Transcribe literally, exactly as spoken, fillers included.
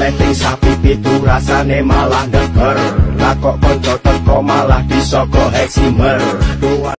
resleting sapi pitu rasane malah deger. Lah kok konco teko malah disoko heksimer.